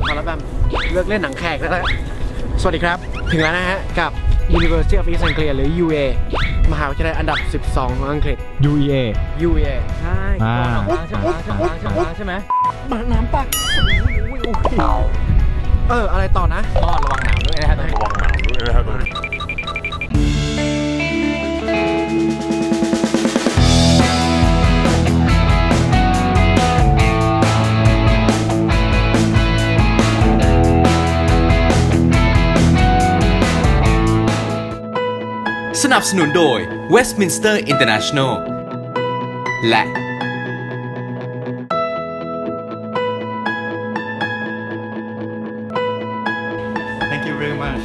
มาแล้วแบบเลิกเล่นหนังแขกแล้วสวัสดีครับถึงแล้วนะฮะกับ University of East Anglia หรือ UA มหาวิทยาลัยอันดับ 12 ของอังกฤษ UEA ใช่ใช่ไหมน้ำปักอะไรต่อนะระวังหนาวด้วยนะครับสนับสนุนโดย Westminster International และ Thank you very much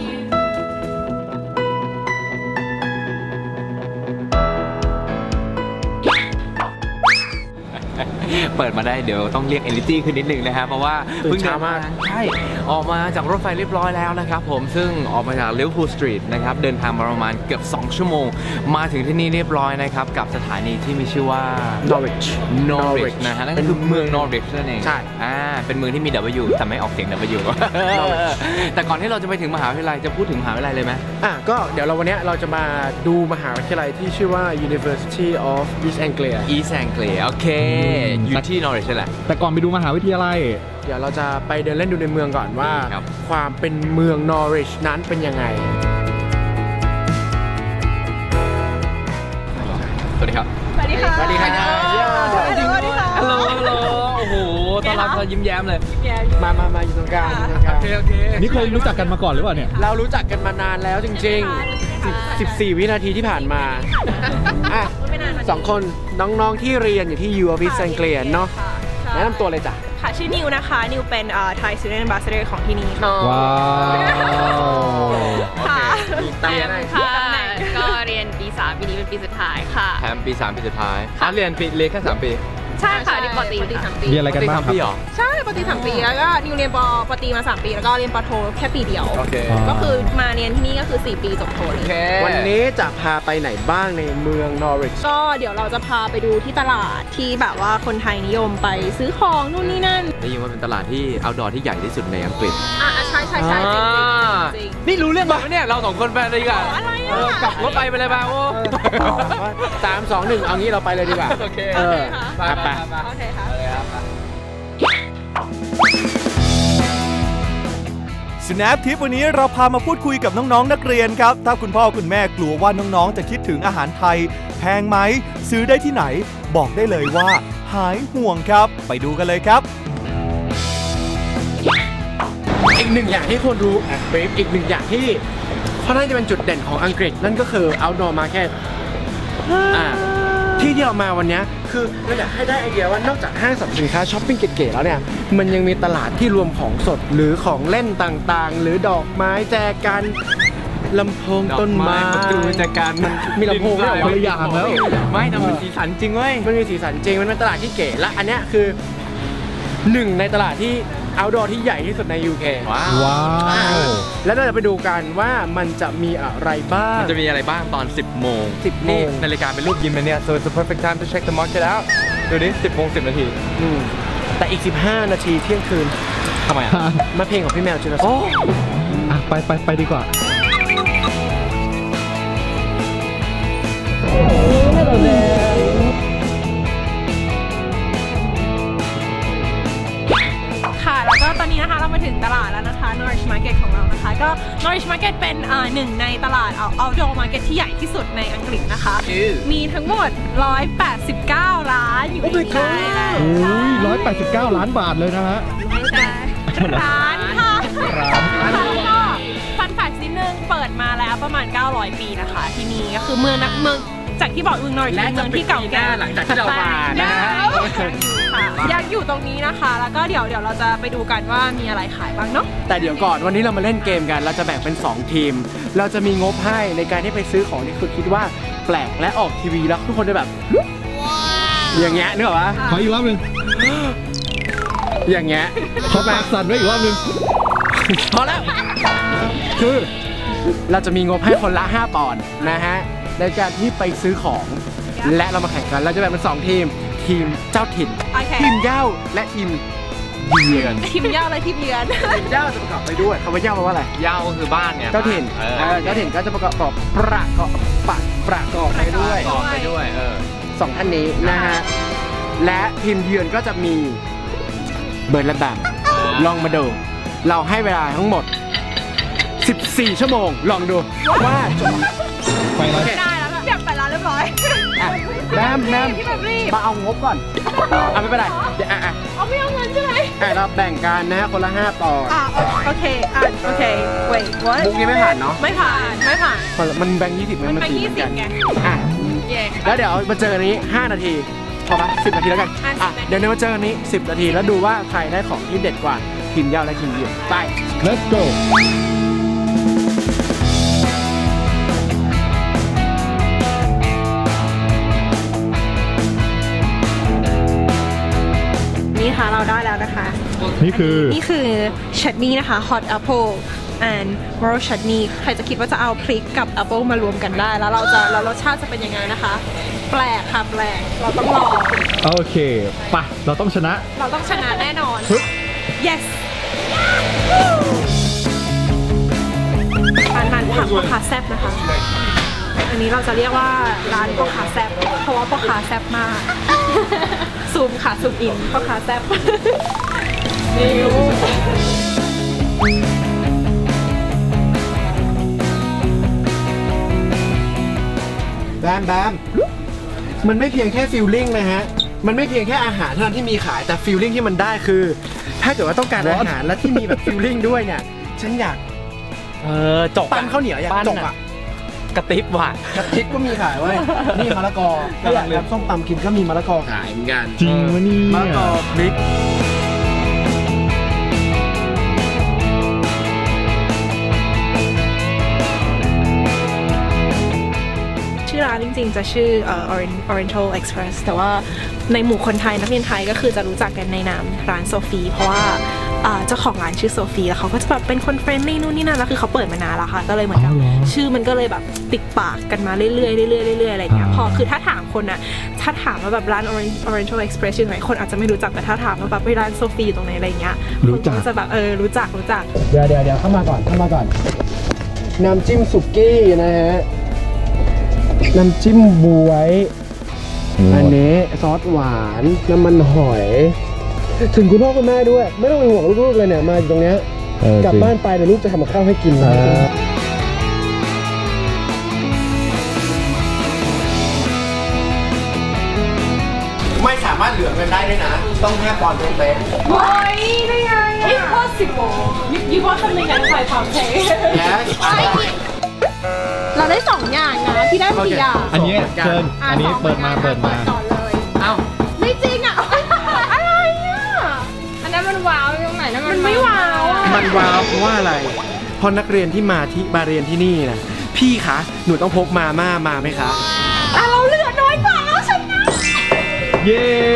เปิดมาได้เดี๋ยวต้องเรียก Energy ขึ้นนิดนึงนะครับเพราะว่าเพิ่งเดินมาใช่ออกมาจากรถไฟเรียบร้อยแล้วนะครับผมซึ่งออกมาจาก Liverpool Street นะครับเดินทางมาประมาณเกือบ2 ชั่วโมงมาถึงที่นี่เรียบร้อยนะครับกับสถานีที่มีชื่อว่า Norwich นะฮะนั่นก็คือเมือง Norwich นั่นเองใช่เป็นเมืองที่มี W แต่ไม่ออกเสียง W แต่ก่อนที่เราจะไปถึงมหาวิทยาลัยจะพูดถึงมหาวิทยาลัยเลยไหมก็เดี๋ยววันนี้เราจะมาดูมหาวิทยาลัยที่ชื่อว่า University of East Anglia โอเคอยู่ที่ Norwich แหละแต่ก่อนไปดูมหาวิทยาลัยเดี๋ยวเราจะไปเดินเล่นดูในเมืองก่อนว่าความเป็นเมือง Norwich นั้นเป็นยังไงสวัสดีครับสวัสดีค่ะสวัสดีค่ะฮัลโหลโอ้โหต้อนรับเรายิ้มแย้มเลยมาอยู่ตรงกลางโอเคนี่เคยรู้จักกันมาก่อนหรือเปล่าเนี่ยเรารู้จักกันมานานแล้วจริงๆ14 วินาทีที่ผ่านมา2 คนน้องๆที่เรียนอยู่ที่ U of East Anglia เนาะแนะนำตัวเลยจ้ะค่ะชื่อนิวนะคะนิวเป็น Thai Student Ambassador ของที่นี่ว้าวค่ะแอมค่ะก็เรียนปี 3ปีนี้เป็นปีสุดท้ายค่ะแอมปี 3 ปีสุดท้ายเรียนแค่3 ปีใช่ค่ะเรียนปตรี3 ปีเรียนอะไรกันบ้างครับใช่ปตรี3 ปีแล้วก็นิวเรียนปตรีมา3 ปีแล้วก็เรียนปโทแค่ปีเดียวก็คือมาเรียนที่นี่ก็คือ4 ปีจบโทเลยวันนี้จะพาไปไหนบ้างในเมือง Norwich ก็เดี๋ยวเราจะพาไปดูที่ตลาดที่แบบว่าคนไทยนิยมไปซื้อของนู่นนี่นั่นได้ยินว่าเป็นตลาดที่ outdoor ที่ใหญ่ที่สุดในอังกฤษใช่จริงนี่รู้เรื่องบ้างเนี่ยเรา2 คนไปเลยดีกว่ากลับรถไปเลยบ้างโอ้ 3 2 1เอางี้เราไปเลยดีกว่าโอเคไปโอเคค่ะ Snap Tip วันนี้เราพามาพูดคุยกับน้องๆนักเรียนครับถ้าคุณพ่อคุณแม่กลัวว่าน้องๆจะคิดถึงอาหารไทยแพงไหมซื้อได้ที่ไหนบอกได้เลยว่าหายห่วงครับไปดูกันเลยครับอีกหนึ่งอย่างที่ควรรู้อีกหนึ่งอย่างที่เพราะน่าจะเป็นจุดเด่นของอังกฤษนั่นก็คือ outdoor market ที่เรามาวันนี้คือเราอยากให้ได้ไอเดียว่านอกจากห้างสรรพสินค้าช้อปปิ้งเก๋ๆแล้วเนี่ยมันยังมีตลาดที่รวมของสดหรือของเล่นต่างๆหรือดอกไม้แจกันลำโพงต้นไม้ประตูแจกันมีลำโพงด้วยคนละอย่างแล้วไม่แต่มันสีสันจริงเว้ยมันมีสีสันจริงมันเป็นตลาดที่เก๋และอันนี้คือ1ในตลาดที่outdoor ที่ใหญ่ที่สุดใน UK ว้าวแล้วเราจะไปดูกันว่ามันจะมีอะไรบ้างมันจะมีอะไรบ้างตอน 10 โมงนี่นาฬิกาเป็นรูปยิ้มเลยเนี่ย so it's the perfect time to check the market out ดูดิ 10 โมง 10 นาทีแต่อีก15 นาทีเที่ยงคืนทำไมมาเพลงของพี่แมวจิรศักดิ์ไปดีกว่าแล้วก็ตอนนี้นะคะเรามาถึงตลาดแล้วนะคะ Norwich Market ของเรานะคะก็ Norwich Market เป็น1ในตลาด outdoor market ที่ใหญ่ที่สุดในอังกฤษนะคะมีทั้งหมด189 ร้านอยู่ในไทย 189 ล้านบาทเลยนะฮะร้านค่ะแล้วก็ฟันแฟกต์นิดนึงเปิดมาแล้วประมาณ900 ปีนะคะที่นี่ก็คือเมืองจากที่บอกเมืองนอริชเป็นเมืองที่เก่าแก่หลังจากที่เรามายังอยู่ตรงนี้นะคะแล้วก็เดี๋ยวเราจะไปดูกันว่ามีอะไรขายบ้างเนาะแต่เดี๋ยวก่อนวันนี้เรามาเล่นเกมกันเราจะแบ่งเป็น2 ทีมเราจะมีงบให้ในการที่ไปซื้อของที่คุณคิดว่าแปลกและออกทีวีแล้วทุกคนจะแบบอย่างเงี้ยนึกออกปะขออีกรอบนึงอย่างเงี้ยเขาปากสั่นไว้อีกรอบนึงพอแล้วคือเราจะมีงบให้คนละ5 ปอนด์นะฮะในการที่ไปซื้อของและเรามาแข่งกันเราจะแบ่งเป็น2 ทีมเจ้าถิ่นทีมเหย้าและทีมเยือนทีมเย่าและทีมเยือนเย่าจะประกอบไปด้วยคำว่าเย่าแปลว่าอะไรเย่าก็คือบ้านเนี่ยเจ้าถิ่นเจ้าถิ่นก็จะประกอบประกอบไปด้วยต่อไปด้วยสองท่านนี้นะฮะและทีมเยือนก็จะมีเบิร์ดและแบมลองมาดูเราให้เวลาทั้งหมด14 ชั่วโมงลองดูว่าจบไปเลยได้แล้วอยากไปร้านเรียบร้อยแบมพี่แบบรีบมาเอางบก่อนไม่เป็นไรเดี๋ยวเอาไม่เอาเงินใช่ไหมเราแบ่งกันนะฮะคนละ5 ปอนด์โอเคwait what มุกนี้ไม่ผ่านเนาะไม่ผ่านมันแบ่ง20มันแบ่ง20ไงแล้วเดี๋ยวมาเจอกันนี้5 นาทีพอปะ10 นาทีแล้วกันเดี๋ยวมาเจอกันนี้10 นาทีแล้วดูว่าใครได้ของที่เด็ดกว่าทีมเย่าและทีมเยือนไป let's go นี่ค่ะเราได้แล้วนะคะนี่คือชัตนี่นะคะ hot apple and moral chutney ใครจะคิดว่าจะเอาพริกกับแอปเปิลมารวมกันได้แล้วแล้วรสชาติจะเป็นยังไงนะคะแปลกค่ะแปลกเราต้องลองโอเคปะเราต้องชนะแน่นอน yes ร้านผักพ่อค้าแซ่บนะคะอันนี้เราจะเรียกว่าร้านพ่อค้าแซ่บเพราะว่าพ่อค้าแซ่บมากซูมค่ะซูมอินพ่อค้าแซ่บแบมมันไม่เพียงแค่ฟิลลิ่งนะฮะมันไม่เพียงแค่อาหารเท่านั้นที่มีขายแต่ฟิลลิ่งที่มันได้คือถ้าเกิดว่าต้องการอาหารและที่มีแบบฟิลลิ่งด้วยเนี่ยฉันอยากจกปั้นข้าวเหนียวอยากจกอ่ะกระติบว่ะกระติบก็มีขายไว้นี่มะละกอถ้าอยากทำส้มตำกินก็มีมะละกอขายเหมือนกันจริงวะนี่มะละกอพริกชื่อร้านจริงๆจะชื่อOriental Express แต่ว่าในหมู่คนไทยนักเรียนไทยก็คือจะรู้จักกันในนามร้านโซฟีเพราะว่าเจ้าของร้านชื่อโซฟีแล้วเขาก็จะแบบเป็นคนเฟรนลี่นู่นนี่นั่นแล้วคือเขาเปิดมานานแล้วค่ะก็เลยเหมือนกับชื่อมันก็เลยแบบติดปากกันมาเรื่อยๆอะไรอย่างเงี้ยพอคือถ้าถามคนอะถ้าถามว่าแบบร้าน Oriental Express อยู่ไหนคนอาจจะไม่รู้จักแต่ถ้าถามว่าแบบร้านโซฟีอยู่ตรงไหนอะไรอย่างเงี้ยคนก็จะแบบรู้จักเดี๋ยวเข้ามาก่อนน้ำจิ้มสุกี้นะฮะน้ำจิ้มบวยอันนี้ซอสหวานน้ำมันหอยถึงคุณพ่อคุณแม่ด้วยไม่ต้องเป็นห่วงลูกๆเลยเนี่ยมาอยู่ตรงนี้กลับบ้านไปเดี๋ยวลูกจะทำกับข้าวให้กินนะไม่สามารถเหลือเงินได้ด้วยนะต้อง5 ปอนด์เป๊ะโอ้ยได้ไง impossible you want something that's 5 pounds yes เราได้2 อย่างนะพี่ได้4 อย่างอันนี้เชิญอันนี้เปิดมาก่อนเลยเอ้าไม่จริงอ่ะอะไรอ่ะอันนั้นมันว้าวตรงไหนนะมันไม่ว้าวมันว้าวเพราะว่าอะไรเพราะนักเรียนที่มาเรียนที่นี่นะพี่คะหนูต้องพกมาม่ามาไหมคะเราเหลือน้อยกว่าแล้วชนะเย้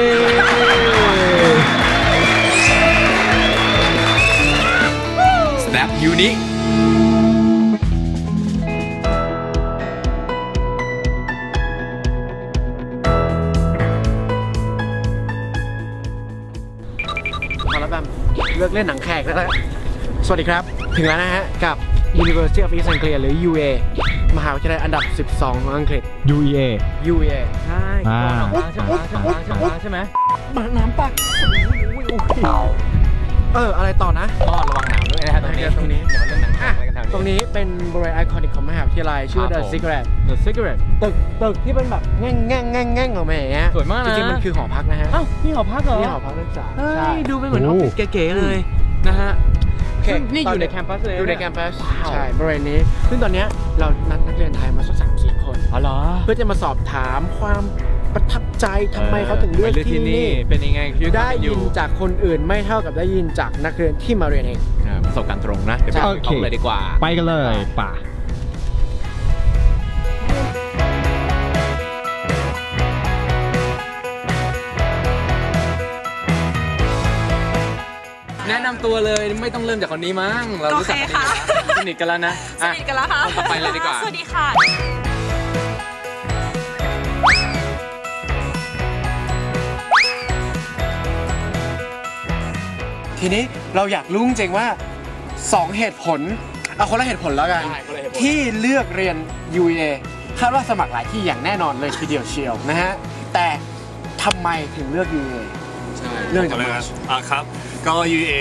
Snap Unique เลิกเล่นหนังแขกแล้วสวัสดีครับถึงแล้วนะฮะกับ University of East Anglia หรือ UA มหาวิทยาลัยอันดับ12ของอังกฤษ UEA ใช่ใช่ไหมน้ำปักอะไรต่อนะระวังหนาวด้วยนะครับตรงนี้อย่ามาเล่นหนังอะไรกันแถวนี้ตรงนี้เป็นบริเวณไอคอนิกของมหาวิทยาลัยชื่อ The Cigarette ตึกที่เป็นแบบแง่งออกมาอย่างเงี้ยสวยมากนะจริงๆมันคือหอพักนะฮะอ้าวนี่หอพักเหรอนี่หอพักนักศึกษาใช่ดูเป็นเหมือนออฟฟิศเก๋ๆเลยนะฮะนี่อยู่ในแคมปัสเลยอยู่ในแคมปัสใช่บริเวณนี้ซึ่งตอนนี้เรานักเรียนไทยมาสัก 3-4 คนเพื่อจะมาสอบถามความประทับใจทำไมเขาถึงเลือกที่นี่เป็นยังไงได้ยินจากคนอื่นไม่เท่ากับได้ยินจากนักเรียนที่มาเรียนเองประสบการณ์ตรงนะเดี๋ยวไปต่อเลยดีกว่าไปกันเลยป่ะแนะนำตัวเลยไม่ต้องเริ่มจากคนนี้มั้งเรารู้จักกันสนิทกันแล้วนะสนิทกันแล้วค่ะต่อไปเลยดีกว่าสวัสดีค่ะทีนี้เราอยากรู้จริงๆว่า2เหตุผลเอาคนละเหตุผลแล้วกันที่เลือกเรียน UEA คาดว่าสมัครหลายที่อย่างแน่นอนเลยทีเดียวเชียวนะฮะแต่ทำไมถึงเลือก UEA เรื่องจากอะไรครับก็ UEA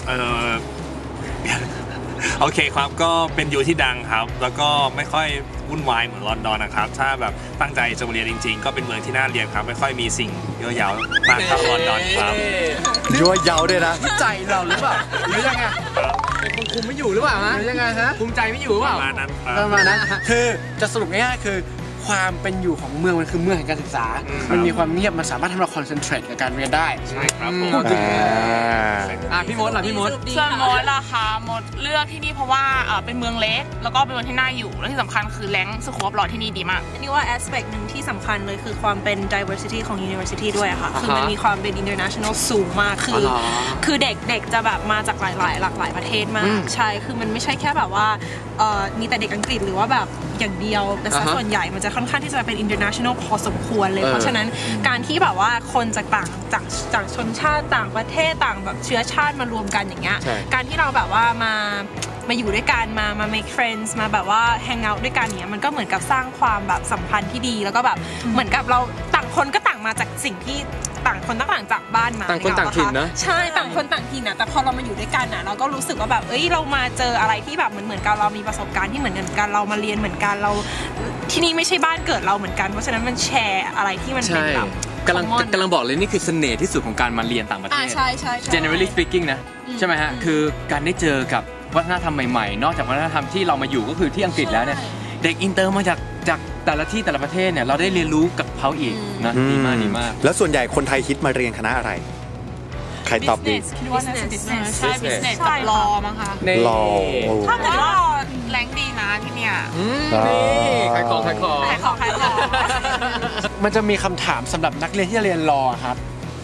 โอเคครับก็เป็นยูที่ดังครับแล้วก็ไม่ค่อยวุ่นวายเหมือนลอนดอนนะครับถ้าแบบตั้งใจจะมาเรียนจริงๆก็เป็นเมืองที่น่าเรียนครับไม่ค่อยมีสิ่งเยอะแยะมากเท่าลอนดอนครับยั่วเย้าด้วยนะใจเราหรือเปล่าหรือยังไงเป็นคนคุมไม่อยู่หรือเปล่าฮะหรือยังไงฮะคุมใจไม่อยู่หรือเปล่าประมาณนั้นคือจะสรุปง่ายๆคือความเป็นอยู่ของเมืองมันคือเมืองแห่งการศึกษามันมีความเงียบมันสามารถทำให้เราคอนเซนเทรตกับการเรียนได้ใช่ครับผมพี่มดล่ะพี่มดส่วนมดล่ะคะมดเลือกที่นี่เพราะว่าเป็นเมืองเล็กแล้วก็เป็นเมืองที่น่าอยู่และที่สำคัญคือแหล่งสโคปรอที่นี่ดีมากนี่ว่า aspect หนึ่งที่สำคัญเลยคือความเป็น diversity ของ university ด้วยค่ะคือมันมีความเป็น international สูงมากคือเด็กจะแบบมาจากหลากหลายประเทศมากใช่คือมันไม่ใช่แค่แบบว่ามีแต่เด็กอังกฤษหรือว่าแบบอย่างเดียวแต่ส่วนใหญ่มันจะค่อนข้างที่จะเป็น international พอสมควรเลยเพราะฉะนั้นการที่แบบว่าคนจากชนชาติต่างประเทศต่างแบบเชื้อชาติมารวมกันอย่างเงี้ยการที่เราแบบว่ามาอยู่ด้วยกันมา make friends มาแบบว่า hang out ด้วยกันเนี่ยมันก็เหมือนกับสร้างความแบบสัมพันธ์ที่ดีแล้วก็แบบเหมือนกับเราต่างคนก็ต่างมาจากสิ่งที่ต่างคนต่างจากบ้านมาต่างคนต่างถิ่นนะใช่ต่างคนต่างถิ่นนะแต่พอเรามาอยู่ด้วยกันนะเราก็รู้สึกว่าแบบเรามาเจออะไรที่แบบเหมือนกันเรามีประสบการณ์ที่เหมือนกันเรามาเรียนเหมือนกันเราที่นี่ไม่ใช่บ้านเกิดเราเหมือนกันเพราะฉะนั้นมันแชร์อะไรที่มันเป็นแบบกำลังบอกเลยนี่คือเสน่ห์ที่สุดของการมาเรียนต่างประเทศใช่ generally speaking นะใช่ไหมฮะคือการได้เจอกับวัฒนธรรมใหม่ๆนอกจากวัฒนธรรมที่เรามาอยู่ก็คือที่อังกฤษแล้วเนี่ยเด็กอินเตอร์มาจากแต่ละที่แต่ละประเทศเนี่ยเราได้เรียนรู้กับเขาอีกนะดีมากแล้วส่วนใหญ่คนไทยคิดมาเรียนคณะอะไรใครตอบดีคิดว่าน่าจะ business ใช่ business กับ law มั้งคะ law ถ้าเกิดว่าแรงดีนะที่เนี่ยนี่ขายของมันจะมีคำถามสำหรับนักเรียนที่จะเรียน law ครับ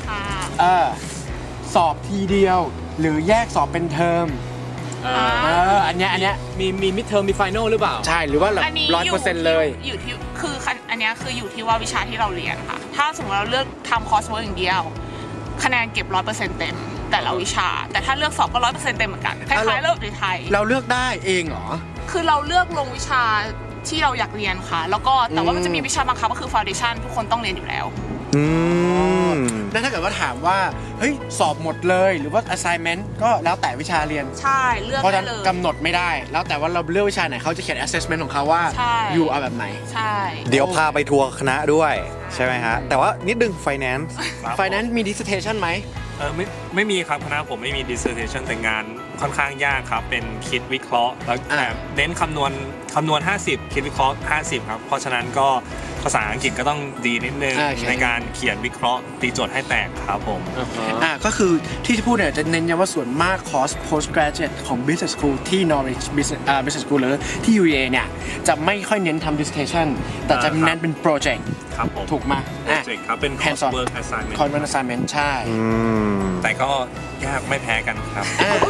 สอบทีเดียวหรือแยกสอบเป็นเทอมอันเนี้ยมีมิดเทอมมีไฟนอลหรือเปล่าใช่หรือว่าแบบ100%เลยอยู่ที่คืออันเนี้ยคืออยู่ที่ว่าวิชาที่เราเรียนค่ะถ้าสมมติเราเลือกทำคอร์สเวิร์กอย่างเดียวคะแนนเก็บ 100% เต็มแต่ละวิชาแต่ถ้าเลือกสอบก็ 100% เต็มเหมือนกันคล้ายๆเลือกในไทยเราเลือกได้เองเหรอคือเราเลือกลงวิชาที่เราอยากเรียนค่ะแล้วก็แต่ว่ามันจะมีวิชาบังคับก็คือ foundation ทุกคนต้องเรียนอยู่แล้วแล้วถ้าเกิดว่าถามว่าเฮ้ยสอบหมดเลยหรือว่า assignment ก็แล้วแต่วิชาเรียนใช่เลือกได้เลยกำหนดไม่ได้แล้วแต่ว่าเราเลือกวิชาไหนเขาจะเขียน assessment ของเขาว่าอยู่เอาแบบไหนใช่เดี๋ยวพาไปทัวร์คณะด้วยใช่ไหมฮะแต่ว่านิดนึง finance มี dissertation ไหมไม่มีครับคณะผมไม่มี dissertation แต่งานค่อนข้างยากครับเป็นคิดวิเคราะห์แล้วแต่เน้นคำนวณ50คิดวิเคราะห์50ครับเพราะฉะนั้นก็ภาษาอังกฤษก็ต้องดีนิดนึงในการเขียนวิเคราะห์ตีโจทย์ให้แตกครับผมก็คือที่พูดเนี่ยจะเน้นย้ำว่าส่วนมากคอร์ส postgraduate ของ business school ที่ Norwich business school หรือที่ UEA เนี่ยจะไม่ค่อยเน้นทำ dissertation แต่จะเน้นเป็น project ครับผมถูกมา project ครับเป็น coursework assignment ใช่แต่ก็ยากไม่แพ้กันครับ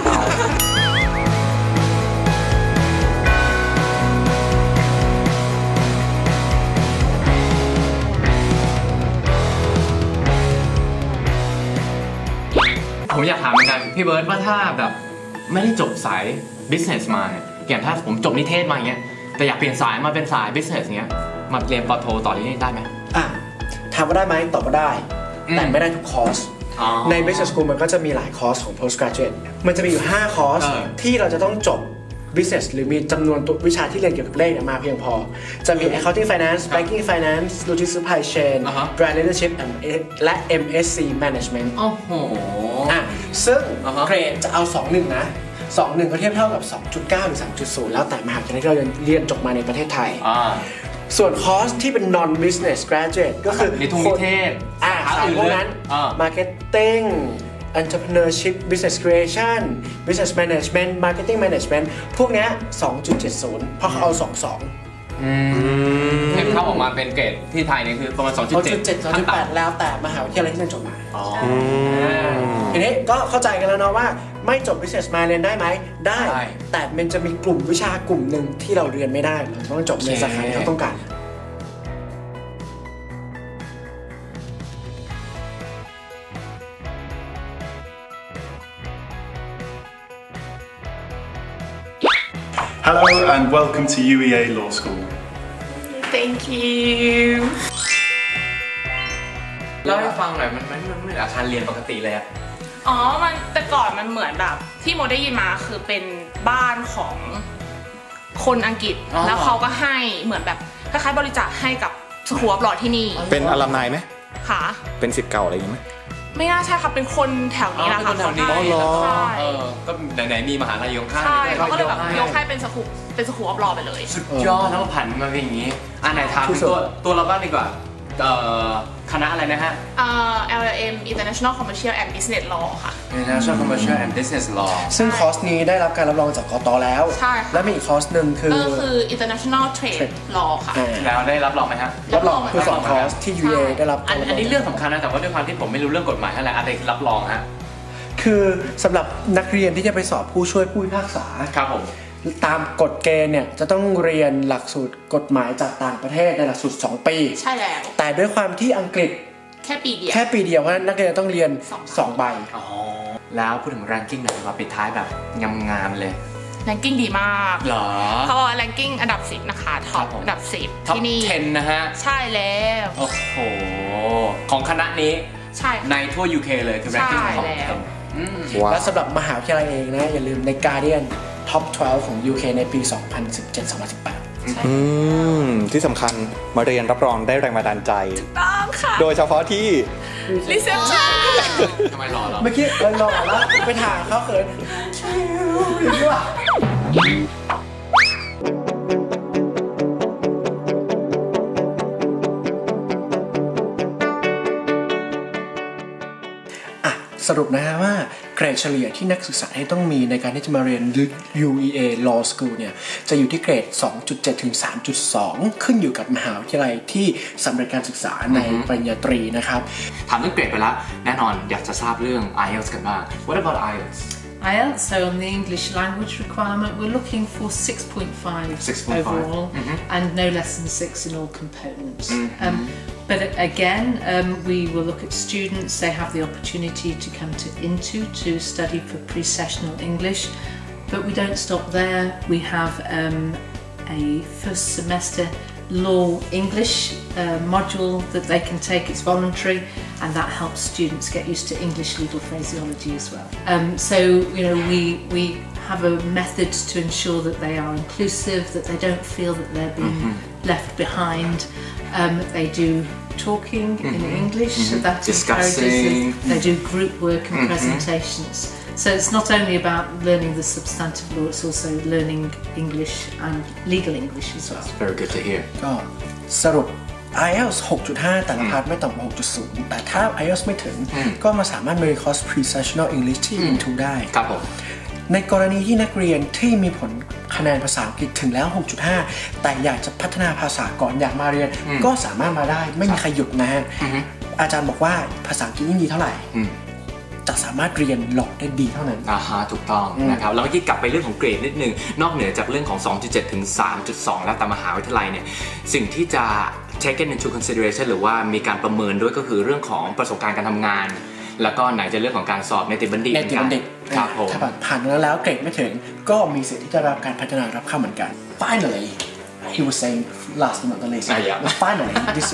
ผมอยากถามเหมือนกันพี่เบิร์ดว่าถ้าแบบไม่ได้จบสาย business มาเนี่ยอย่างถ้าผมจบนิเทศมาอย่างเงี้ยแต่อยากเปลี่ยนสายมาเป็นสาย business เงี้ยมาเรียนป.โทต่อที่นี่ได้ไหมถามว่าได้ไหมตอบว่าได้แต่ไม่ได้ทุกคอร์สใน business school มันก็จะมีหลายคอร์สของ postgraduate มันจะมีอยู่5คอร์สที่เราจะต้องจบ business หรือมีจำนวนตัววิชาที่เรียนเกี่ยวกับเลขมาเพียงพอจะมี accounting finance banking finance logistics supply chain brand leadership และ MSc management โอ้โหซึ่งเกรดจะเอา 2.1 นะ 2.1 ก็เทียบเท่ากับ 2.9 หรือ 3.0 แล้วแต่มหาวิทยาลัยที่เราเรียนจบมาในประเทศไทยส่วนคอร์สที่เป็น non business graduate ก็คือนิเทศสายพวกนั้น marketing entrepreneurship business creation business management marketing management พวกเนี้ย 2.70 เพราะเขาเอา 2.2 เท่าออกมาเป็นเกรดที่ไทยนี่คือประมาณ 2.7 2.8 แล้วแต่มหาวิทยาลัยที่เรียนจบมาทีนี้ก็เข้าใจกันแล้วเนาะว่าไม่จบ business มาเรียนได้ไหมได้แต่มันจะมีกลุ่มวิชากลุ่มหนึ่งที่เราเรียนไม่ได้เราต้องจบในสาขาที่เขาต้องการ Hello and welcome to UEA Law School. Thank you เล่าให้ฟังหน่อยมันเหมือนอาคารเรียนปกติเลยอะอ๋อมันแต่ก่อนมันเหมือนแบบที่โมได้ยินมาคือเป็นบ้านของคนอังกฤษแล้วเขาก็ให้เหมือนแบบคล้ายๆบริจาคให้กับสคูลออฟลอที่นี่เป็นอลัมไนไหมค่ะเป็นศิษย์เก่าอะไรอย่างนี้ไหมไม่น่าใช่ค่ะเป็นคนแถวนี้แหละค่ะแถวนี้ก็ไหนๆมีมหาลัยยงข้างใช่เขาก็เลยแบบยกให้เป็นสคูลออฟลอไปเลยสุดยอดแล้วผันมาเป็นอย่างนี้ไหนถามตัวเราบ้างดีกว่าคณะอะไรนะฮะ LLM International Commercial and Business Law ค่ะ International Commercial and Business Law ซึ่งคอร์สนี้ได้รับการรับรองจากกต.แล้วใช่และมีอีกคอร์สหนึ่งคือ International Trade Law ค่ะแล้วได้รับรองไหมฮะรับรองคือ2คอร์สที่ UEA ได้รับอันนี้เรื่องสำคัญนะแต่ว่าด้วยความที่ผมไม่รู้เรื่องกฎหมายอะไรอะไรรับรองฮะคือสำหรับนักเรียนที่จะไปสอบผู้ช่วยผู้พิพากษาครับผมตามกฎเกณฑ์เนี่ยจะต้องเรียนหลักสูตรกฎหมายจากต่างประเทศในหลักสูตร2 ปีใช่แล้วแต่ด้วยความที่อังกฤษแค่ปีเดียวเพราะฉะนั้นนักเรียนต้องเรียน2 ใบแล้วพูดถึง ranking หน่อยมาปิดท้ายแบบงามๆเลย ranking ดีมากเหรอเขา ranking อันดับ10นะคะท็อปอันดับ10ที่นี่ 10 นะฮะใช่แล้วโอ้โหของคณะนี้ใช่ในทั่ว UK เลยคือ ranking ของ 10และสำหรับมหาวิทยาลัยเองนะอย่าลืมใน Guardian Top 12 ของ UK ในปี 2017-2018 ที่สำคัญมาเรียนรับรองได้แรงบันดาลใจต้องค่ะโดยเฉพาะที่ reception ทำไมรอเมื่อกี้รอแล้วไปถามเขาเขินอย่างนี้ว่ะสรุปนะฮะว่าเกรดเฉลี่ยที่นักศึกษาให้ต้องมีในการที่จะมาเรียน UEA Law School เนี่ยจะอยู่ที่เกรด 2.7 ถึง 3.2 ขึ้นอยู่กับมหาวิทยาลัยที่สำเร็จการศึกษาในปริญญาตรีนะครับถามเรื่องเกรดไปแล้วแน่นอนอยากจะทราบเรื่อง IELTS กันบ้าง What about IELTS? IELTS, so on the English language requirement, we're looking for 6.5 overall and no less than 6 in all components. But again, we will look at students. They have the opportunity to come to study for pre-sessional English, but we don't stop there. We have a first semester law English module that they can take. It's voluntary, and that helps students get used to English legal phraseology as well. So you know, we have a method to ensure that they are inclusive, that they don't feel that they're being left behind. They do talking in English, so that encourages them. They do group work and presentations. So it's not only about learning the substantive law, it's also learning English and legal English as well. That's very good to hear. ก็สรุป IELTS 6.5 แต่ละพาร์ทไม่ต่ำกว่า 6.0 แต่ถ้า IELTS ไม่ถึงก็มาสามารถเรียนคอร์ส Pre-Sessional English ที่ Into ได้ครับผมในกรณีที่นักเรียนที่มีผลคะแนนภาษาอังกฤษถึงแล้ว 6.5 แต่อยากจะพัฒนาภาษาก่อนอยากมาเรียนก็สามารถมาได้ไม่มีใครหยุดนะฮะอาจารย์บอกว่าภาษาอังกฤษยิ่งดีเท่าไหร่จะสามารถเรียนหลอกได้ดีเท่านั้นถูกต้องนะครับแล้วเมื่อกี้กลับไปเรื่องของเกรดนิดนึงนอกเหนือจากเรื่องของ 2.7 ถึง 3.2 แล้วแต่มหาวิทยาลัยเนี่ยสิ่งที่จะ taken into consideration หรือว่ามีการประเมินด้วยก็คือเรื่องของประสบการณ์การทำงานแล้วก็ไหนจะเรื่องของการสอบในติบัณฑิตครับผมถ้าผ่านแล้วเกรดไม่ถึงก็มีสิทธิ์ที่จะรับการพัฒนารับเข้าเหมือนกัน Finally he was saying last but not the least finally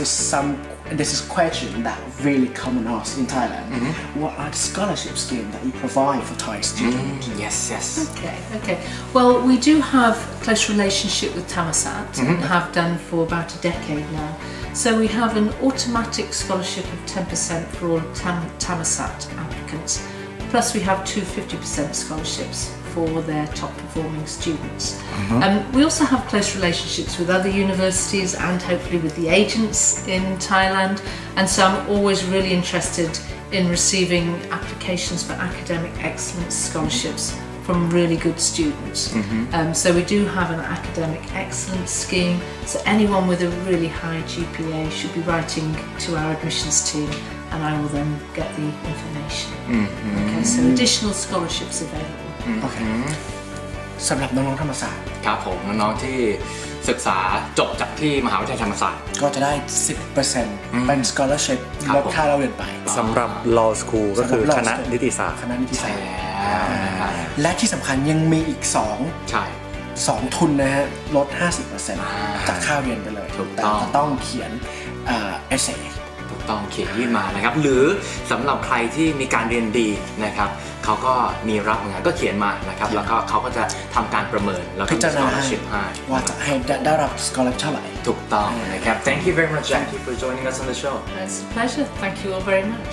this is question that really common us in Thailand what are the scholarship schemes that you provide for Thai students yes okay well we do have close relationship with Thammasat and have done for about a decade now. So we have an automatic scholarship of 10% for all Thammasat applicants, plus we have two 50% scholarships for their top performing students. We also have close relationships with other universities and hopefully with the agents in Thailand, and so I'm always really interested in receiving applications for academic excellence scholarships from really good students. So we do have an academic excellence scheme, so anyone with a really high GPA should be writing to our admissions team and I will then get the information. Okay, so additional scholarships available. โอเคสำหรับน้องๆธรรมศาสตร์ครับผมน้องๆที่ศึกษาจบจากที่มหาวิทยาลัยธรรมศาสตร์ก็จะได้ 10% เป็น scholarship ลดค่าเราเรียนไปสำหรับ law school ก็คือคณะนิติศาสตร์และที่สำคัญยังมีอีก2 2 ทุนนะฮะลด 50% จากค่าเรียนไปเลยแต่จะต้องเขียนเอเซ่ถูกต้องเขียนยื่นมานะครับหรือสำหรับใครที่มีการเรียนดีนะครับเขาก็มีรับงานก็เขียนมานะครับแล้วก็เขาก็จะทำการประเมินแล้วก็มี scholarship ให้ว่าจะให้ได้รับ scholarship เท่าไหร่ถูกต้องนะครับ Thank you very much Jackie for joining us on the show It's a pleasure thank you all very much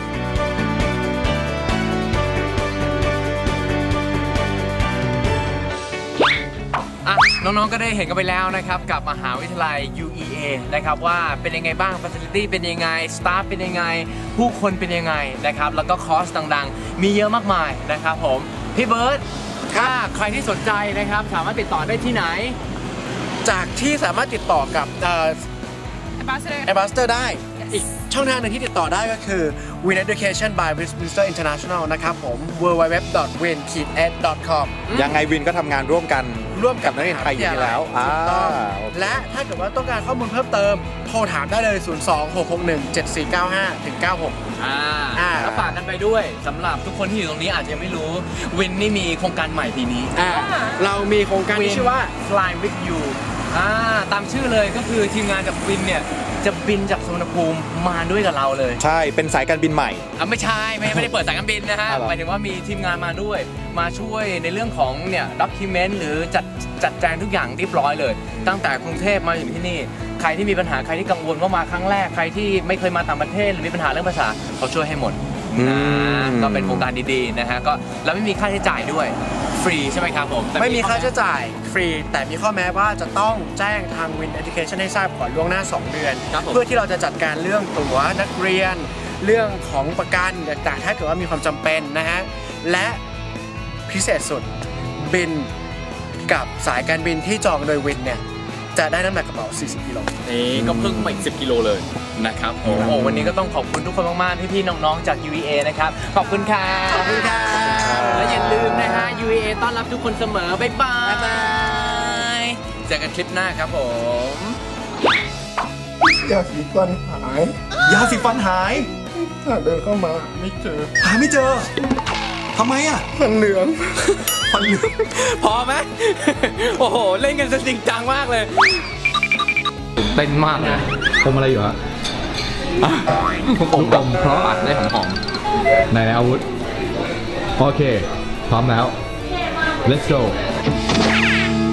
น้องๆ ก็ได้เห็นกันไปแล้วนะครับกับมหาวิทยาลัย UEA นะครับว่าเป็นยังไงบ้าง facility เป็นยังไง staff เป็นยังไงผู้คนเป็นยังไงนะครับแล้วก็คอร์สต่างๆมีเยอะมากมายนะครับผมพี่เบิร์ตถ้าใครที่สนใจนะครับสามารถติดต่อได้ที่ไหนจากที่สามารถติดต่อกับAmbassador ได้อีกช่องทางหนึ่งที่ติดต่อได้ก็คือ Win Education by Westminster International นะครับผม www.win-ed.com ยังไงวินก็ทำงานร่วมกันกับนักเรียนไทยอยู่ที่แล้วและถ้าเกิดว่าต้องการข้อมูลเพิ่มเติมโทรถามได้เลย 026617495-96 แล้วฝากกันไปด้วยสำหรับทุกคนที่อยู่ตรงนี้อาจจะยังไม่รู้วินนี่มีโครงการใหม่ปีนี้เรามีโครงการที่ชื่อว่า Fly with you ตามชื่อเลยก็คือทีมงานกับวินเนี่ยจะบินจากสุวรรณภูมิมาด้วยกับเราเลยใช่เป็นสายการบินใหม่ไม่ใช่ไม่ได้เปิดสายการบินนะฮะหมายถึงว่ามีทีมงานมาด้วยมาช่วยในเรื่องของเนี่ยด็อกิเมนต์หรือจัดแจงทุกอย่างเรียบร้อยเลยตั้งแต่กรุงเทพมาอยู่ที่นี่ใครที่มีปัญหาใครที่กังวลว่ามาครั้งแรกใครที่ไม่เคยมาต่างประเทศหรือมีปัญหาเรื่องภาษาเขาช่วยให้หมดก็เป็นโครงการดีๆนะฮะก็แล้วไม่มีค่าใช้จ่ายด้วยฟรีใช่ไหมครับผมไม่มีค่าใช้จ่ายฟรีแต่มีข้อแม้ว่าจะต้องแจ้งทาง Win Education ให้ทราบก่อนล่วงหน้า2 เดือนเพื่อที่เราจะจัดการเรื่องตั๋วนักเรียนเรื่องของประกันต่างๆถ้าเกิดว่ามีความจำเป็นนะฮะและพิเศษสุดบินกับสายการบินที่จองโดยวินเนี่ยจะได้น้ำหนักกระเป๋า40 กิโลนี่ก็เพิ่มขึ้นมาอีก10 กิโลเลยนะครับโอ้วันนี้ก็ต้องขอบคุณทุกคนมากๆพี่ๆน้องๆจาก UEA นะครับขอบคุณครับขอบคุณครับและอย่าลืมนะฮะ UEA ต้อนรับทุกคนเสมอบ๊ายบายเจอกันคลิปหน้าครับผมยาสีฟันหายยาสีฟันหายถ้าเดินเข้ามาไม่เจอหาไม่เจอทำไมอ่ะฟันเหลืองพอไหมโอ้โหเล่นกันจริงจังมากเลยเต้นมากเลยผมอะไรอยู่อะผมกับเพราะได้หอมๆในอาวุธโอเคพร้อมแล้ว let's go